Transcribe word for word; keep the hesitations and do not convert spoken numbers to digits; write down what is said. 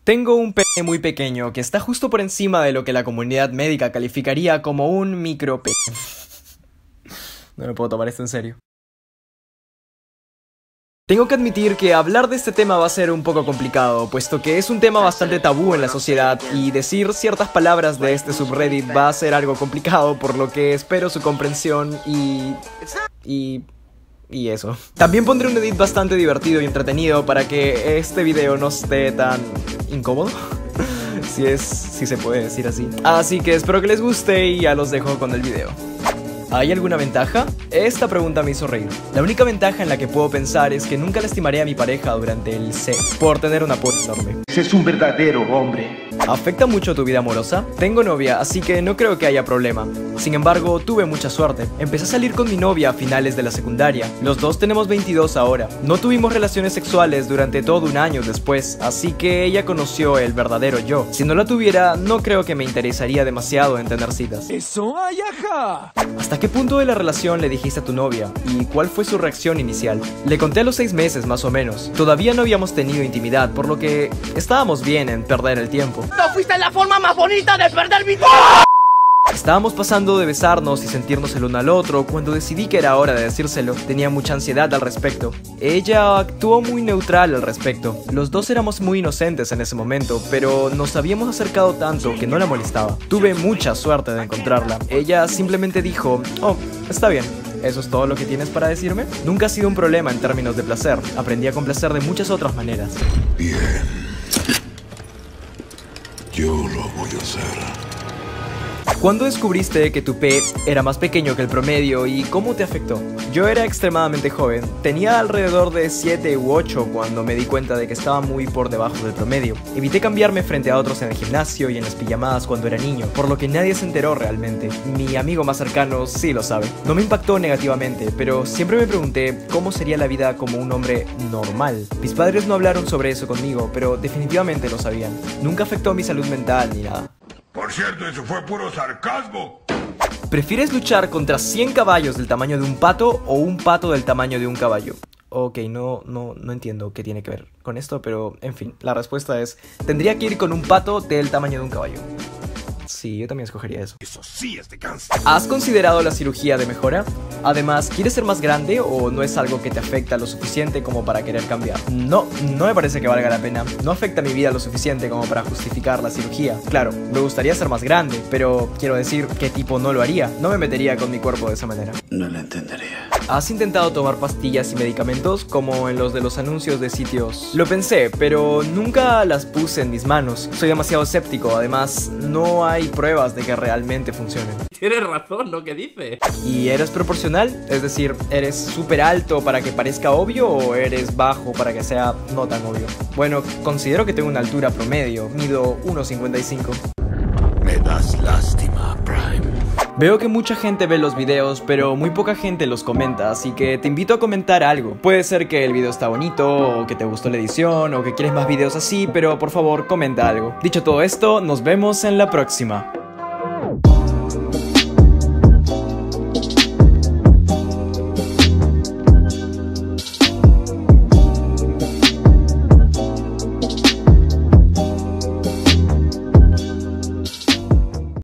Tengo un pene muy pequeño que está justo por encima de lo que la comunidad médica calificaría como un micropene. No me puedo tomar esto en serio. Tengo que admitir que hablar de este tema va a ser un poco complicado, puesto que es un tema bastante tabú en la sociedad y decir ciertas palabras de este subreddit va a ser algo complicado, por lo que espero su comprensión y... y... y eso. También pondré un edit bastante divertido y entretenido para que este video no esté tan incómodo. Si es, si se puede decir así. Así que espero que les guste y ya los dejo con el video. ¿Hay alguna ventaja? Esta pregunta me hizo reír. La única ventaja en la que puedo pensar es que nunca lastimaré a mi pareja durante el sexo por tener una polla enorme. Ese es un verdadero hombre. ¿Afecta mucho tu vida amorosa? Tengo novia, así que no creo que haya problema. Sin embargo, tuve mucha suerte. Empecé a salir con mi novia a finales de la secundaria. Los dos tenemos veintidós ahora. No tuvimos relaciones sexuales durante todo un año después, así que ella conoció el verdadero yo. Si no la tuviera, no creo que me interesaría demasiado en tener citas. ¡Eso, ay, ajá! ¿Hasta qué punto de la relación le dijiste a tu novia? ¿Y cuál fue su reacción inicial? Le conté a los seis meses más o menos. Todavía no habíamos tenido intimidad, por lo que estábamos bien en perder el tiempo. ¡No fuiste la forma más bonita de perder mi tiempo! Estábamos pasando de besarnos y sentirnos el uno al otro cuando decidí que era hora de decírselo. Tenía mucha ansiedad al respecto. Ella actuó muy neutral al respecto. Los dos éramos muy inocentes en ese momento, pero nos habíamos acercado tanto que no la molestaba. Tuve mucha suerte de encontrarla. Ella simplemente dijo, oh, está bien. ¿Eso es todo lo que tienes para decirme? Nunca ha sido un problema en términos de placer. Aprendí a complacer de muchas otras maneras. Bien. Yo lo voy a hacer. ¿Cuándo descubriste que tu pene era más pequeño que el promedio y cómo te afectó? Yo era extremadamente joven, tenía alrededor de siete u ocho cuando me di cuenta de que estaba muy por debajo del promedio. Evité cambiarme frente a otros en el gimnasio y en las pijamadas cuando era niño, por lo que nadie se enteró realmente. Mi amigo más cercano sí lo sabe. No me impactó negativamente, pero siempre me pregunté cómo sería la vida como un hombre normal. Mis padres no hablaron sobre eso conmigo, pero definitivamente lo sabían. Nunca afectó mi salud mental ni nada. Por cierto, eso fue puro sarcasmo. ¿Prefieres luchar contra cien caballos del tamaño de un pato o un pato del tamaño de un caballo? Ok, no, no, no entiendo qué tiene que ver con esto, pero en fin, la respuesta es: tendría que ir con un pato del tamaño de un caballo. Sí, yo también escogería eso. Eso sí es de cáncer. ¿Has considerado la cirugía de mejora? Además, ¿quieres ser más grande o no es algo que te afecta lo suficiente como para querer cambiar? No, no me parece que valga la pena. No afecta mi vida lo suficiente como para justificar la cirugía. Claro, me gustaría ser más grande, pero quiero decir, ¿qué tipo no lo haría? No me metería con mi cuerpo de esa manera. No lo entendería. ¿Has intentado tomar pastillas y medicamentos como en los de los anuncios de sitios? Lo pensé, pero nunca las puse en mis manos. Soy demasiado escéptico, además no hay pruebas de que realmente funcionen. Tienes razón lo que dice. ¿Y eres proporcional? Es decir, ¿eres súper alto para que parezca obvio o eres bajo para que sea no tan obvio? Bueno, considero que tengo una altura promedio, mido uno cincuenta y cinco. Me das lástima, Prime. Veo que mucha gente ve los videos, pero muy poca gente los comenta, así que te invito a comentar algo. Puede ser que el video está bonito, o que te gustó la edición, o que quieres más videos así, pero por favor comenta algo. Dicho todo esto, nos vemos en la próxima.